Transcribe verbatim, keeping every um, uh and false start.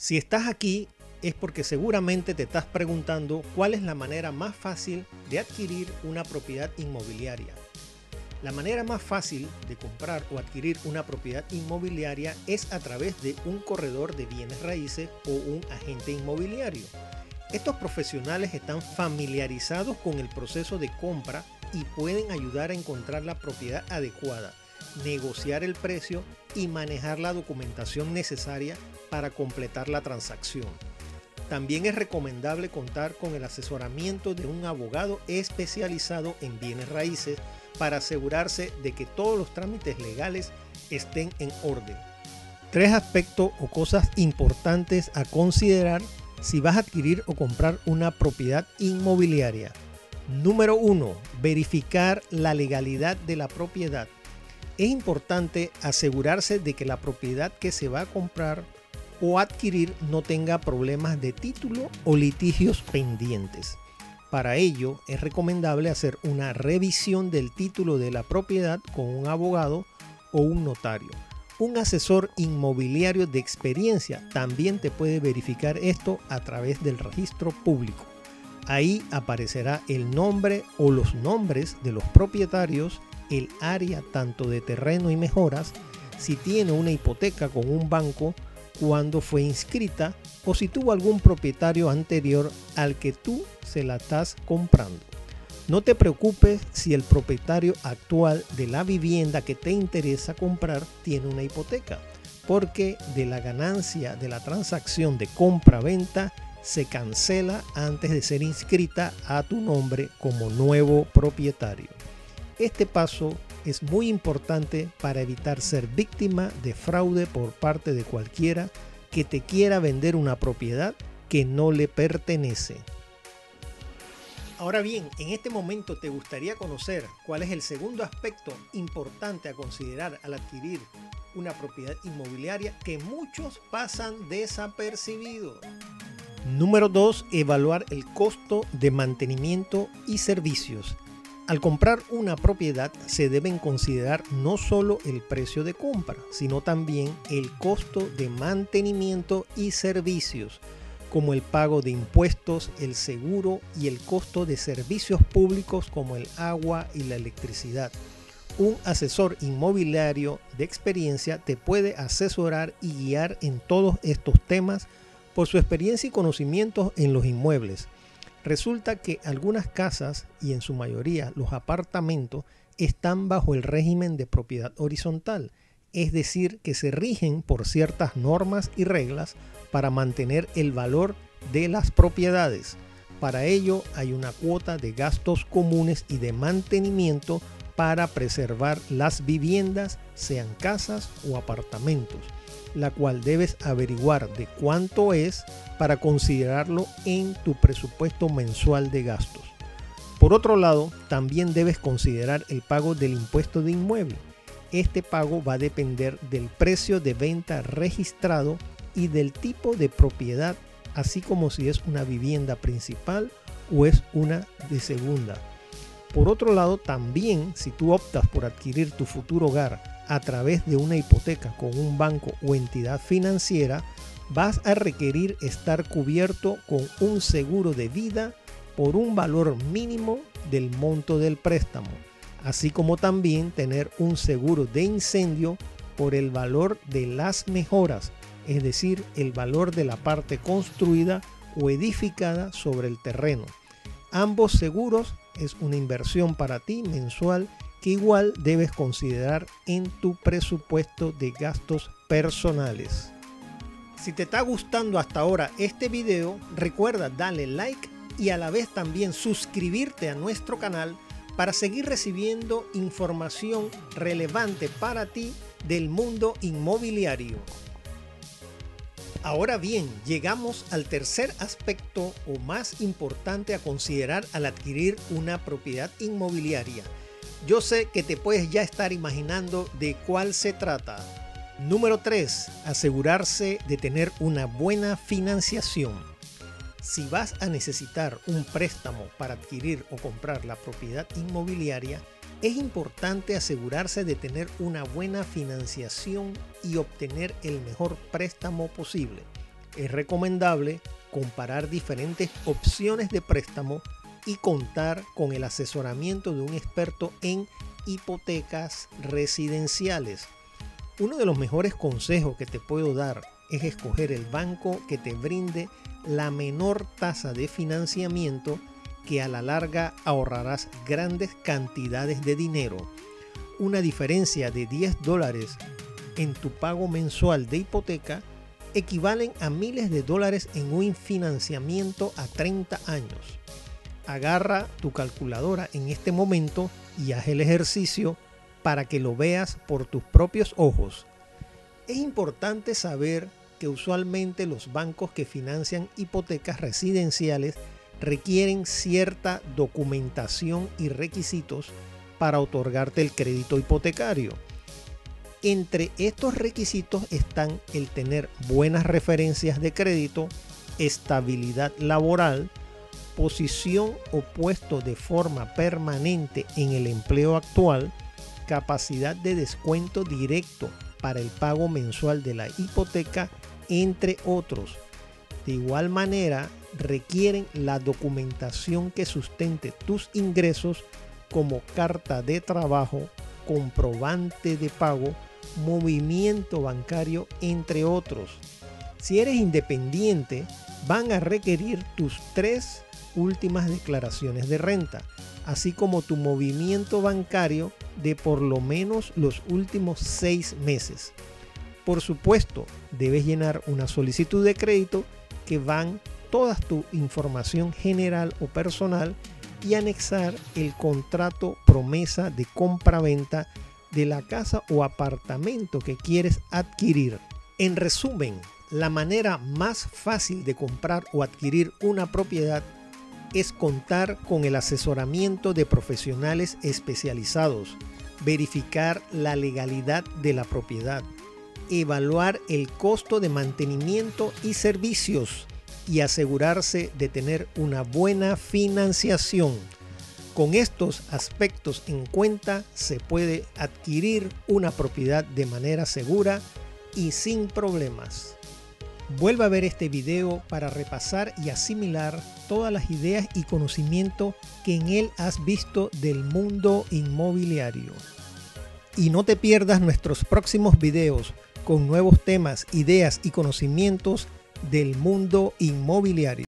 Si estás aquí es porque seguramente te estás preguntando cuál es la manera más fácil de adquirir una propiedad inmobiliaria. La manera más fácil de comprar o adquirir una propiedad inmobiliaria es a través de un corredor de bienes raíces o un agente inmobiliario. Estos profesionales están familiarizados con el proceso de compra y pueden ayudar a encontrar la propiedad adecuada, negociar el precio y manejar la documentación necesaria para completar la transacción. También es recomendable contar con el asesoramiento de un abogado especializado en bienes raíces para asegurarse de que todos los trámites legales estén en orden. Tres aspectos o cosas importantes a considerar si vas a adquirir o comprar una propiedad inmobiliaria. Número uno. Verificar la legalidad de la propiedad. Es importante asegurarse de que la propiedad que se va a comprar o adquirir no tenga problemas de título o litigios pendientes. Para ello es recomendable hacer una revisión del título de la propiedad con un abogado o un notario. Un asesor inmobiliario de experiencia también te puede verificar esto a través del registro público. Ahí aparecerá el nombre o los nombres de los propietarios, el área tanto de terreno y mejoras, si tiene una hipoteca con un banco, cuándo fue inscrita o si tuvo algún propietario anterior al que tú se la estás comprando. No te preocupes si el propietario actual de la vivienda que te interesa comprar tiene una hipoteca, porque de la ganancia de la transacción de compra-venta se cancela antes de ser inscrita a tu nombre como nuevo propietario. Este paso es muy importante para evitar ser víctima de fraude por parte de cualquiera que te quiera vender una propiedad que no le pertenece. Ahora bien, en este momento te gustaría conocer cuál es el segundo aspecto importante a considerar al adquirir una propiedad inmobiliaria que muchos pasan desapercibidos. Número dos. Evaluar el costo de mantenimiento y servicios. Al comprar una propiedad se deben considerar no solo el precio de compra, sino también el costo de mantenimiento y servicios, como el pago de impuestos, el seguro y el costo de servicios públicos como el agua y la electricidad. Un asesor inmobiliario de experiencia te puede asesorar y guiar en todos estos temas por su experiencia y conocimientos en los inmuebles. Resulta que algunas casas, y en su mayoría los apartamentos, están bajo el régimen de propiedad horizontal, es decir, que se rigen por ciertas normas y reglas para mantener el valor de las propiedades. Para ello hay una cuota de gastos comunes y de mantenimiento para preservar las viviendas, sean casas o apartamentos, la cual debes averiguar de cuánto es para considerarlo en tu presupuesto mensual de gastos. Por otro lado, también debes considerar el pago del impuesto de inmueble. Este pago va a depender del precio de venta registrado y del tipo de propiedad, así como si es una vivienda principal o es una de segunda. Por otro lado, también si tú optas por adquirir tu futuro hogar a través de una hipoteca con un banco o entidad financiera, vas a requerir estar cubierto con un seguro de vida por un valor mínimo del monto del préstamo, así como también tener un seguro de incendio por el valor de las mejoras, es decir, el valor de la parte construida o edificada sobre el terreno. Ambos seguros es una inversión para ti mensual que igual debes considerar en tu presupuesto de gastos personales. Si te está gustando hasta ahora este video, recuerda darle like y a la vez también suscribirte a nuestro canal para seguir recibiendo información relevante para ti del mundo inmobiliario. Ahora bien, llegamos al tercer aspecto o más importante a considerar al adquirir una propiedad inmobiliaria. Yo sé que te puedes ya estar imaginando de cuál se trata. Número tres. Asegurarse de tener una buena financiación. Si vas a necesitar un préstamo para adquirir o comprar la propiedad inmobiliaria, es importante asegurarse de tener una buena financiación y obtener el mejor préstamo posible. Es recomendable comparar diferentes opciones de préstamo y contar con el asesoramiento de un experto en hipotecas residenciales. Uno de los mejores consejos que te puedo dar es escoger el banco que te brinde la menor tasa de financiamiento, que a la larga ahorrarás grandes cantidades de dinero. Una diferencia de diez dólares en tu pago mensual de hipoteca equivalen a miles de dólares en un financiamiento a treinta años. Agarra tu calculadora en este momento y haz el ejercicio para que lo veas por tus propios ojos. Es importante saber que usualmente los bancos que financian hipotecas residenciales requieren cierta documentación y requisitos para otorgarte el crédito hipotecario. Entre estos requisitos están el tener buenas referencias de crédito, estabilidad laboral, posición o puesto de forma permanente en el empleo actual, capacidad de descuento directo para el pago mensual de la hipoteca, entre otros. De igual manera, requieren la documentación que sustente tus ingresos, como carta de trabajo, comprobante de pago, movimiento bancario, entre otros. Si eres independiente, van a requerir tus tres últimas declaraciones de renta, así como tu movimiento bancario de por lo menos los últimos seis meses. Por supuesto, debes llenar una solicitud de crédito que van toda tu información general o personal y anexar el contrato promesa de compra-venta de la casa o apartamento que quieres adquirir. En resumen, la manera más fácil de comprar o adquirir una propiedad es contar con el asesoramiento de profesionales especializados, verificar la legalidad de la propiedad, evaluar el costo de mantenimiento y servicios y asegurarse de tener una buena financiación. Con estos aspectos en cuenta, se puede adquirir una propiedad de manera segura y sin problemas. Vuelve a ver este video para repasar y asimilar todas las ideas y conocimiento que en él has visto del mundo inmobiliario. Y no te pierdas nuestros próximos videos con nuevos temas, ideas y conocimientos del mundo inmobiliario.